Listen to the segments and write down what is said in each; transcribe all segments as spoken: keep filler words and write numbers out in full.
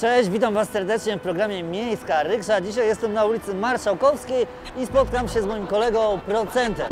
Cześć, witam Was serdecznie w programie Miejska Ryksza. Dzisiaj jestem na ulicy Marszałkowskiej i spotkam się z moim kolegą Procentem.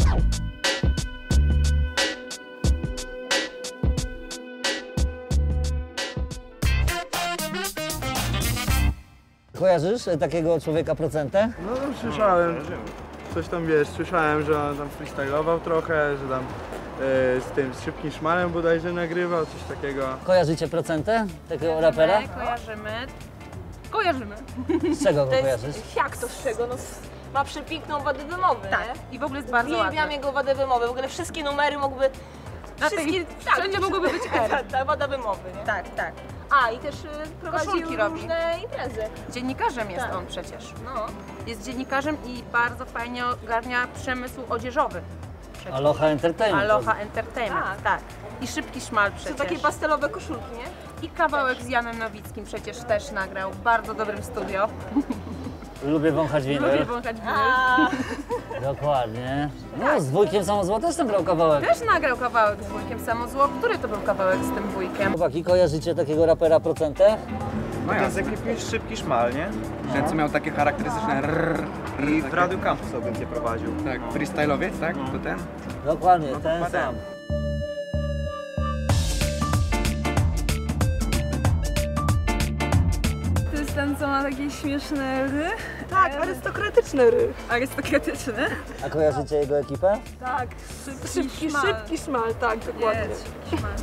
Kojarzysz takiego człowieka Procentę? No tam słyszałem, coś tam wiesz, słyszałem, że on tam freestylował trochę, że tam e, z tym z Szybkim Szmalem bodajże nagrywał, coś takiego. Kojarzycie Procentę? Takiego rapera? Kojarzymy. Kojarzymy. Z czego go To kojarzysz? jest, jak to z czego? No, ma przepiękną wadę wymowę, Tak. nie? I w ogóle jest bardzo Uwielbiam ładny. jego wadę wymowy. W ogóle wszystkie numery mogłyby... Na tej- Wszystkie, wszędzie mogłoby być R. Ta, ta wada wymowy, nie? Tak, tak. A, i też y, prowadził Koszulki robi. różne imprezy. Dziennikarzem jest Tak. on przecież. No. Jest dziennikarzem i bardzo fajnie ogarnia przemysł odzieżowy. Przecież. Aloha Entertainment. Aloha Entertainment, Tak. tak. I Szybki Szmal To przecież. takie pastelowe koszulki, nie? I kawałek z Janem Nowickim przecież też nagrał w bardzo dobrym studio. Lubię wąchać Lubię winyl. wąchać winyl. A, Dokładnie. No, z wujkiem Samozło też tam grał kawałek. Też nagrał kawałek z wujkiem Samozło. Który to był kawałek z tym wujkiem? Chłopaki, kojarzycie takiego rapera Procentę? No to jest jakiś szybki szmal, nie? Ten, co miał takie charakterystyczne rrr, i w Radiu Campus sobie cię prowadził. Tak, freestyle'owiec, tak? To ten? Dokładnie, No to ten chyba ten. sam. To jest ten, co ma takie śmieszne ry. tak, arystokratyczny rych. Arystokratyczne. A kojarzycie jego ekipę? Tak, Szybki, szybki szmal, tak, dokładnie. Jest, szybki szmal.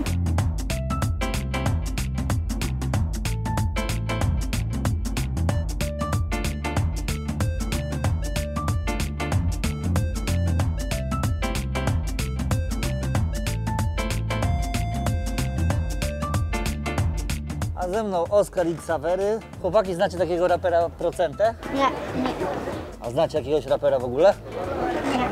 A ze mną Oskar i Xavery. Chłopaki, znacie takiego rapera Procentę? Nie, nie, A znacie jakiegoś rapera w ogóle? nie.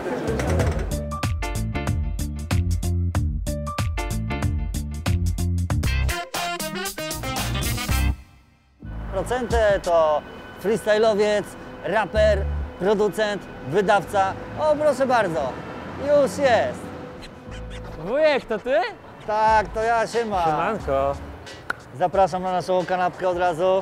Procentę to freestyle'owiec, raper, producent, wydawca. O, proszę bardzo, już jest. Wujek, to ty? Tak, to ja, siema. Siemanko. Zapraszam na naszą kanapkę od razu.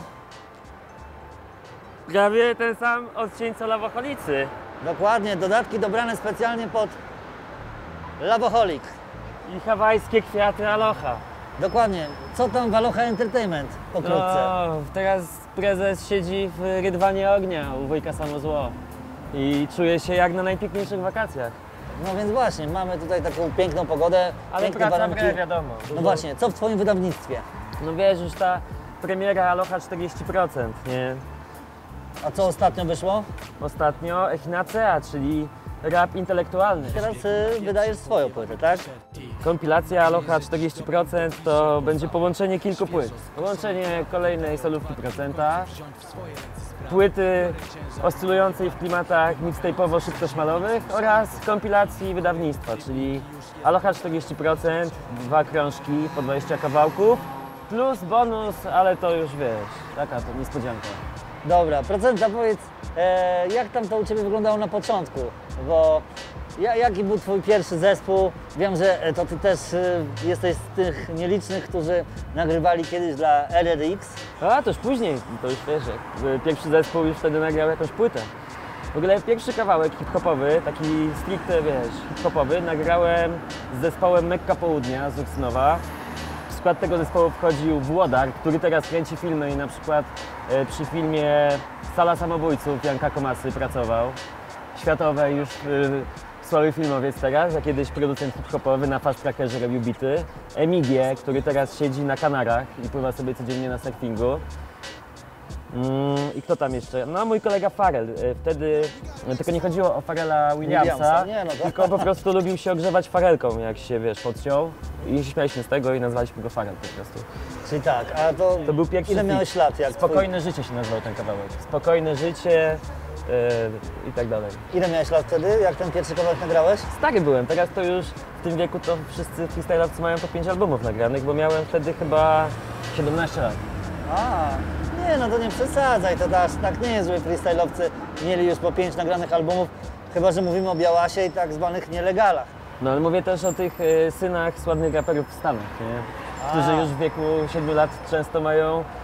Prawie ten sam odcień co Lawocholicy. Dokładnie, dodatki dobrane specjalnie pod Lawoholik. I hawajskie kwiaty Aloha. Dokładnie. Co tam w Aloha Entertainment pokrótce? No, teraz prezes siedzi w rydwanie ognia u wujka Samozło. I czuje się jak na najpiękniejszych wakacjach. No więc właśnie, mamy tutaj taką piękną pogodę, Ale piękne praca w warunki. grę, wiadomo. No właśnie, co w Twoim wydawnictwie? No wiesz, już ta premiera Aloha czterdzieści procent, nie? A co ostatnio wyszło? Ostatnio Echinacea, czyli rap intelektualny. Teraz y, wydajesz swoją płytę, tak? Kompilacja Aloha czterdzieści procent to będzie połączenie kilku płyt. Połączenie kolejnej solówki Procenta, płyty oscylującej w klimatach mixtape'owo-szybkoszmalowych oraz kompilacji wydawnictwa, czyli Aloha czterdzieści procent, dwa krążki po dwadzieścia kawałków, plus bonus, ale to już wiesz, taka to niespodzianka. Dobra, Procenta, powiedz, e, jak tam to u Ciebie wyglądało na początku? Bo ja, jaki był Twój pierwszy zespół? Wiem, że e, to Ty też e, jesteś z tych nielicznych, którzy nagrywali kiedyś dla R R X. A, to już później, to już wiesz, jak y, pierwszy zespół już wtedy nagrał jakąś płytę. W ogóle pierwszy kawałek hip-hopowy, taki stricte, wiesz, hip-hopowy, nagrałem z zespołem Mekka Południa z Uksynowa. W skład tego zespołu wchodził Włodar, który teraz kręci filmy i na przykład e, przy filmie Sala Samobójców Janka Komasy pracował. Światowej już e, słaby filmowiec teraz, a kiedyś producent hip-hopowy na Fast Trackerze robił bity. Emigie, który teraz siedzi na Kanarach i pływa sobie codziennie na surfingu. Mm, I kto tam jeszcze? No mój kolega Farel. E, Wtedy, e, tylko nie chodziło o Farela Williamsa, Williamsa, nie, no to- tylko po prostu lubił się ogrzewać farelką, jak się, wiesz, podciął. I śmialiśmy z tego i nazwaliśmy go Farel po prostu. Czyli tak, a to, To był pierwszy ile fit. miałeś lat? Jak Spokojne życie się nazywał ten kawałek. Spokojne życie yy, i tak dalej. Twój, ile miałeś lat wtedy, jak ten pierwszy kawałek nagrałeś? Stary byłem, teraz to już w tym wieku to wszyscy freestyle'owcy mają po pięć albumów nagranych, bo miałem wtedy chyba siedemnaście lat. A, nie, no to nie przesadzaj, to aż tak nie jest, że freestyle'owcy mieli już po pięć nagranych albumów, chyba że mówimy o Białasie i tak zwanych nielegalach. No ale mówię też o tych y, synach sławnych raperów w Stanach, nie? Którzy A. już w wieku siedmiu lat często mają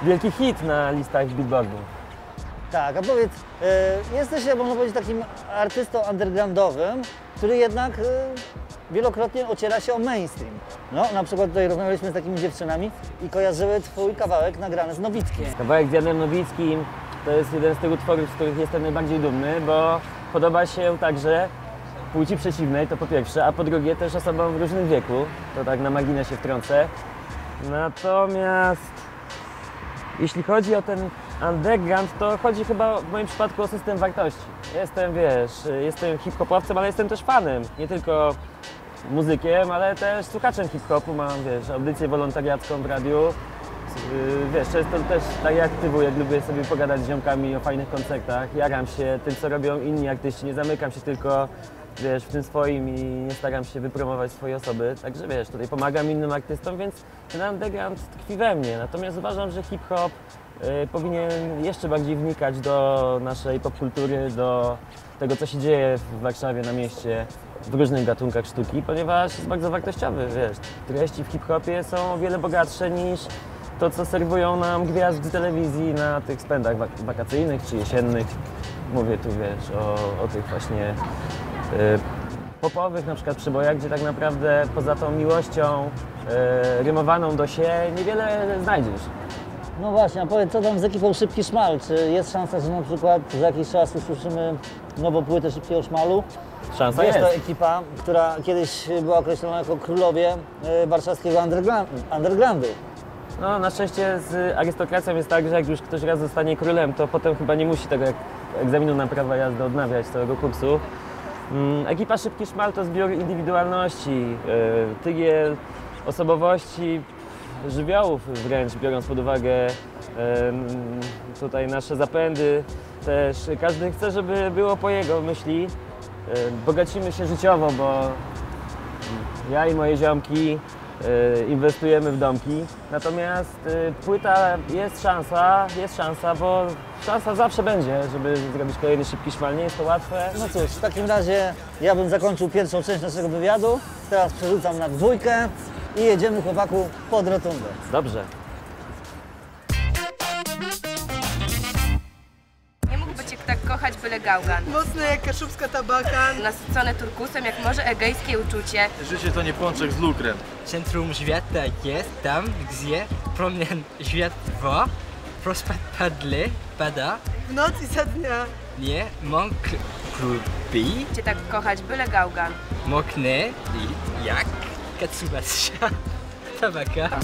wielki hit na listach Billboardu. Tak, a powiedz, y, jesteś, można powiedzieć, takim artystą undergroundowym, który jednak y, wielokrotnie ociera się o mainstream. No, na przykład tutaj rozmawialiśmy z takimi dziewczynami i kojarzyły twój kawałek nagrany z Nowickiem. Kawałek z Janem Nowickim to jest jeden z tych utworów, z których jestem najbardziej dumny, bo podoba się także płci przeciwnej, to po pierwsze, a po drugie też osobom w różnym wieku, to tak na marginesie wtrącę. Natomiast jeśli chodzi o ten underground, to chodzi chyba w moim przypadku o system wartości. Jestem, wiesz, jestem hip-hopowcem, ale jestem też fanem, nie tylko muzykiem, ale też słuchaczem hip-hopu. Mam, wiesz, audycję wolontariacką w radiu. Yy, Wiesz, często też tak jak ty, wujek, lubię sobie pogadać z ziomkami o fajnych koncertach. Jaram się tym, co robią inni artyści, nie zamykam się tylko, wiesz, w tym swoim i nie staram się wypromować swojej osoby. Także wiesz, tutaj pomagam innym artystom, więc ten underground tkwi we mnie. Natomiast uważam, że hip-hop y, powinien jeszcze bardziej wnikać do naszej popkultury, do tego, co się dzieje w Warszawie, na mieście, w różnych gatunkach sztuki, ponieważ jest bardzo wartościowy, wiesz. Treści w hip-hopie są o wiele bogatsze niż to, co serwują nam gwiazdy telewizji na tych spędach wak- wakacyjnych czy jesiennych. Mówię tu, wiesz, o, o tych właśnie y, popowych na przykład przybojach, gdzie tak naprawdę poza tą miłością y, rymowaną do się niewiele znajdziesz. No właśnie, a powiedz, co tam z ekipą Szybki Szmal? Czy jest szansa, że na przykład za jakiś czas usłyszymy nową płytę Szybkiego Szmalu? Szansa Jest jest. to ekipa, która kiedyś była określona jako królowie y, warszawskiego underground, undergroundu. No, na szczęście z arystokracją jest tak, że jak już ktoś raz zostanie królem, to potem chyba nie musi tego jak egzaminu na prawo jazdy odnawiać całego kursu. Mm, ekipa Szybki Szmal to zbiór indywidualności, yy, tygiel, osobowości, żywiołów wręcz, biorąc pod uwagę yy, tutaj nasze zapędy. Też każdy chce, żeby było po jego myśli. Yy, bogacimy się życiowo, bo ja i moje ziomki y, inwestujemy w domki. Natomiast y, płyta jest szansa, jest szansa, bo szansa zawsze będzie, żeby zrobić kolejny Szybki Szmal. Nie jest to łatwe. No cóż, w takim razie ja bym zakończył pierwszą część naszego wywiadu. Teraz przerzucam na dwójkę i jedziemy, chłopaku, pod rotundę. Dobrze. Nie mógłby cię tak kochać byle gałgan. Mocne jak kaszubska tabaka. Nasycone turkusem jak morze egejskie uczucie. Życie to nie pączek z lukrem. Centrum świata jest tam, gdzie promień światła prosto pada. W noc i za dnia. Nie mąk klubi, Cię tak kochać byle gałgan. moknę jak Katsubasia tabaka.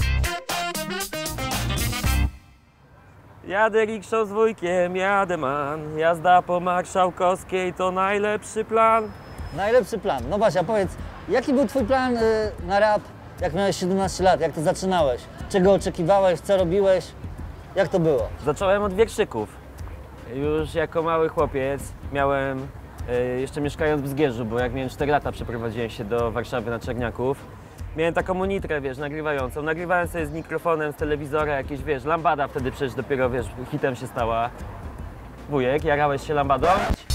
Jadę rikszą z wujkiem, jadę man. Jazda po Marszałkowskiej to najlepszy plan. Najlepszy plan. No Basia, powiedz, jaki był twój plan y, na rap, jak miałeś siedemnaście lat, jak to zaczynałeś? Czego oczekiwałeś, co robiłeś? Jak to było? Zacząłem od wierszyków. Już jako mały chłopiec miałem, e, jeszcze mieszkając w Zgierzu, bo jak miałem cztery lata, przeprowadziłem się do Warszawy na Czerniaków. Miałem taką monitrę, wiesz, nagrywającą. Nagrywałem sobie z mikrofonem, z telewizora jakieś, wiesz, lambada wtedy przecież dopiero, wiesz, hitem się stała. Wujek, jarałeś się lambadą?